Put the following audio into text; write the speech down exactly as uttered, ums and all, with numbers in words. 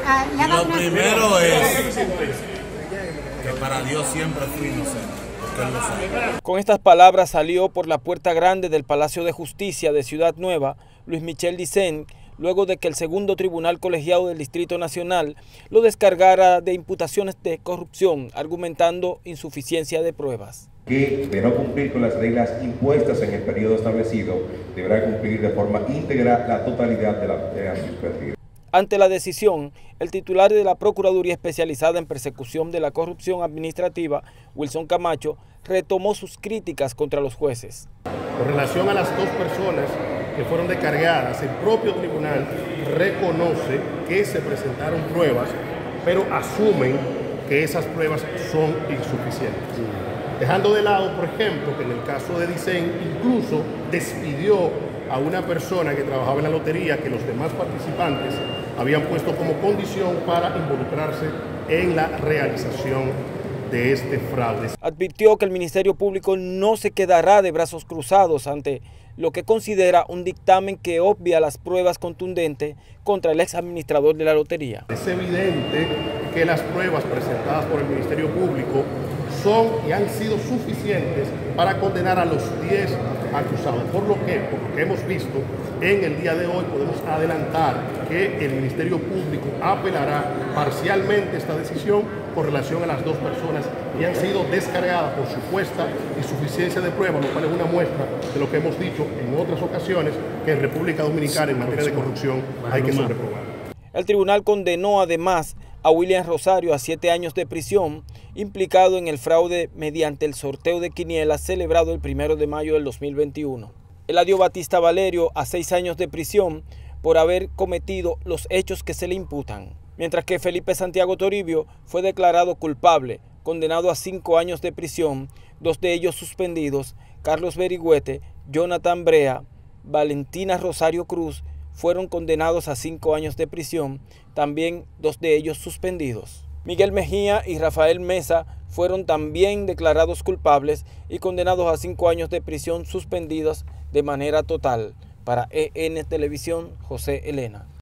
a, le ha dado Lo una... primero es que para Dios siempre fui inocente, porque Él lo sabe. Con estas palabras salió por la puerta grande del Palacio de Justicia de Ciudad Nueva Luis Michel Dicen, luego de que el segundo tribunal colegiado del Distrito Nacional lo descargara de imputaciones de corrupción, argumentando insuficiencia de pruebas. Que de no cumplir con las reglas impuestas en el periodo establecido, deberá cumplir de forma íntegra la totalidad de la pena suspendida. Ante la decisión, el titular de la Procuraduría Especializada en Persecución de la Corrupción Administrativa, Wilson Camacho, retomó sus críticas contra los jueces. Con relación a las dos personas que fueron descargadas, el propio tribunal reconoce que se presentaron pruebas, pero asumen que esas pruebas son insuficientes. Dejando de lado, por ejemplo, que en el caso de Dicen incluso despidió a una persona que trabajaba en la lotería que los demás participantes habían puesto como condición para involucrarse en la realización de este fraude. Advirtió que el Ministerio Público no se quedará de brazos cruzados ante lo que considera un dictamen que obvia las pruebas contundentes contra el ex administrador de la lotería. Es evidente que las pruebas presentadas por el Ministerio Público son y han sido suficientes para condenar a los diez acusados. Por lo que, por lo que hemos visto, en el día de hoy podemos adelantar que el Ministerio Público apelará parcialmente esta decisión con relación a las dos personas que han sido descargadas por supuesta insuficiencia de pruebas, lo cual es una muestra de lo que hemos dicho en otras ocasiones, que en República Dominicana en materia de corrupción hay que sobreprobar. El tribunal condenó además a William Rosario a siete años de prisión, implicado en el fraude mediante el sorteo de quinielas celebrado el primero de mayo del dos mil veintiuno. Eladio Batista Valerio a seis años de prisión por haber cometido los hechos que se le imputan, mientras que Felipe Santiago Toribio fue declarado culpable, condenado a cinco años de prisión, dos de ellos suspendidos. Carlos Berigüete, Jonathan Brea, Valentina Rosario Cruz fueron condenados a cinco años de prisión, también dos de ellos suspendidos. Miguel Mejía y Rafael Mesa fueron también declarados culpables y condenados a cinco años de prisión suspendidos de manera total. Para E N Televisión, José Elena.